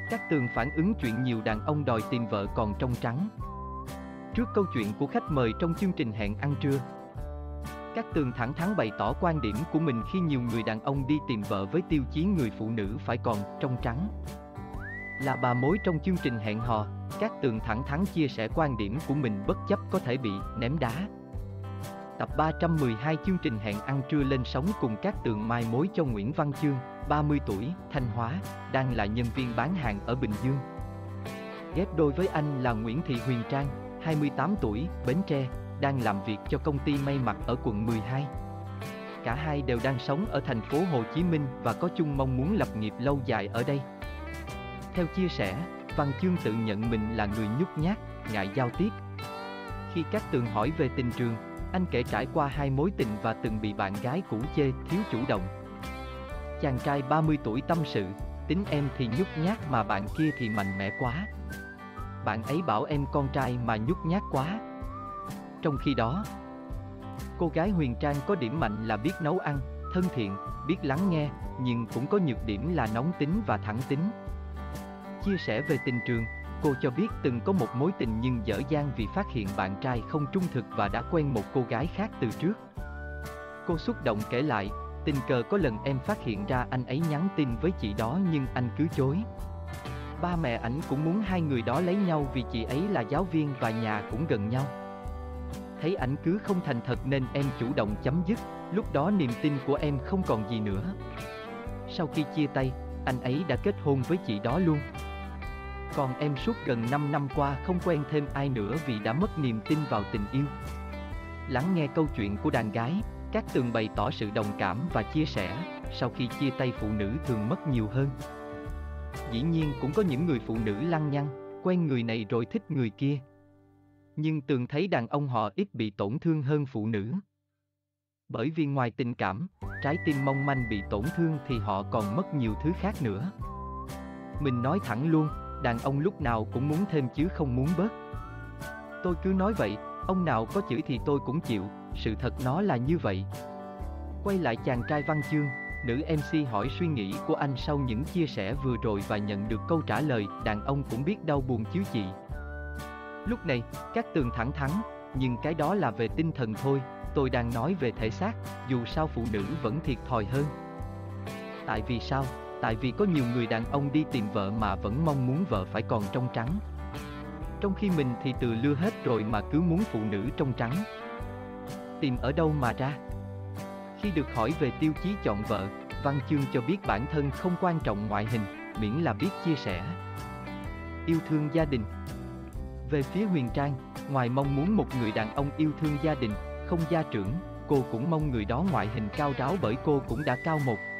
Cát Tường phản ứng chuyện nhiều đàn ông đòi tìm vợ còn trong trắng. Trước câu chuyện của khách mời trong chương trình hẹn ăn trưa, Cát Tường thẳng thắn bày tỏ quan điểm của mình khi nhiều người đàn ông đi tìm vợ với tiêu chí người phụ nữ phải còn trong trắng. Là bà mối trong chương trình hẹn hò, Cát Tường thẳng thắn chia sẻ quan điểm của mình bất chấp có thể bị ném đá. Tập 312 chương trình hẹn ăn trưa lên sóng cùng Cát Tường mai mối cho Nguyễn Văn Chương, 30 tuổi, Thanh Hóa, đang là nhân viên bán hàng ở Bình Dương. Ghép đôi với anh là Nguyễn Thị Huyền Trang, 28 tuổi, Bến Tre, đang làm việc cho công ty may mặc ở quận 12. Cả hai đều đang sống ở thành phố Hồ Chí Minh và có chung mong muốn lập nghiệp lâu dài ở đây. Theo chia sẻ, Văn Chương tự nhận mình là người nhút nhát, ngại giao tiếp. Khi Cát Tường hỏi về tình trường, anh kể trải qua 2 mối tình và từng bị bạn gái cũ chê thiếu chủ động. Chàng trai 30 tuổi tâm sự, tính em thì nhút nhát mà bạn kia thì mạnh mẽ quá. Bạn ấy bảo em con trai mà nhút nhát quá. Trong khi đó, cô gái Huyền Trang có điểm mạnh là biết nấu ăn, thân thiện, biết lắng nghe, nhưng cũng có nhược điểm là nóng tính và thẳng tính. Chia sẻ về tình trường, cô cho biết từng có một mối tình nhưng dở dang vì phát hiện bạn trai không trung thực và đã quen một cô gái khác từ trước. Cô xúc động kể lại, tình cờ có lần em phát hiện ra anh ấy nhắn tin với chị đó nhưng anh cứ chối. Ba mẹ ảnh cũng muốn hai người đó lấy nhau vì chị ấy là giáo viên và nhà cũng gần nhau. Thấy ảnh cứ không thành thật nên em chủ động chấm dứt, lúc đó niềm tin của em không còn gì nữa. Sau khi chia tay, anh ấy đã kết hôn với chị đó luôn. Còn em suốt gần 5 năm qua không quen thêm ai nữa vì đã mất niềm tin vào tình yêu. Lắng nghe câu chuyện của đàn gái, Cát Tường bày tỏ sự đồng cảm và chia sẻ, sau khi chia tay phụ nữ thường mất nhiều hơn. Dĩ nhiên cũng có những người phụ nữ lăng nhăng, quen người này rồi thích người kia. Nhưng Tường thấy đàn ông họ ít bị tổn thương hơn phụ nữ. Bởi vì ngoài tình cảm, trái tim mong manh bị tổn thương thì họ còn mất nhiều thứ khác nữa. Mình nói thẳng luôn, đàn ông lúc nào cũng muốn thêm chứ không muốn bớt. Tôi cứ nói vậy, ông nào có chửi thì tôi cũng chịu, sự thật nó là như vậy. Quay lại chàng trai Văn Chương, nữ MC hỏi suy nghĩ của anh sau những chia sẻ vừa rồi và nhận được câu trả lời, đàn ông cũng biết đau buồn chứ chị. Lúc này, Cát Tường thẳng thắn, nhưng cái đó là về tinh thần thôi, tôi đang nói về thể xác, dù sao phụ nữ vẫn thiệt thòi hơn. Tại vì sao? Tại vì có nhiều người đàn ông đi tìm vợ mà vẫn mong muốn vợ phải còn trong trắng. Trong khi mình thì từ lưa hết rồi mà cứ muốn phụ nữ trong trắng. Tìm ở đâu mà ra? Khi được hỏi về tiêu chí chọn vợ, Văn Chương cho biết bản thân không quan trọng ngoại hình, miễn là biết chia sẻ. Yêu thương gia đình. Về phía Huyền Trang, ngoài mong muốn một người đàn ông yêu thương gia đình, không gia trưởng, cô cũng mong người đó ngoại hình cao ráo bởi cô cũng đã cao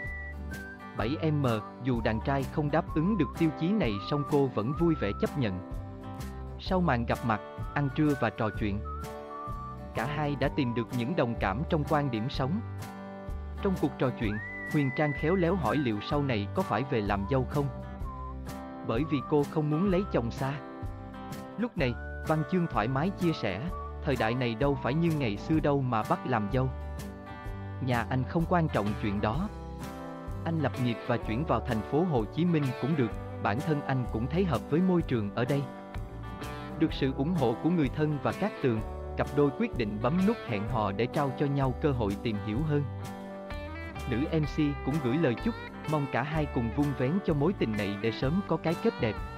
1,7m, dù đàn trai không đáp ứng được tiêu chí này song cô vẫn vui vẻ chấp nhận. Sau màn gặp mặt, ăn trưa và trò chuyện, cả hai đã tìm được những đồng cảm trong quan điểm sống. Trong cuộc trò chuyện, Huyền Trang khéo léo hỏi liệu sau này có phải về làm dâu không? Bởi vì cô không muốn lấy chồng xa. Lúc này, Văn Chương thoải mái chia sẻ, thời đại này đâu phải như ngày xưa đâu mà bắt làm dâu. Nhà anh không quan trọng chuyện đó. Anh lập nghiệp và chuyển vào thành phố Hồ Chí Minh cũng được, bản thân anh cũng thấy hợp với môi trường ở đây. Được sự ủng hộ của người thân và Cát Tường, cặp đôi quyết định bấm nút hẹn hò để trao cho nhau cơ hội tìm hiểu hơn. Nữ MC cũng gửi lời chúc, mong cả hai cùng vun vén cho mối tình này để sớm có cái kết đẹp.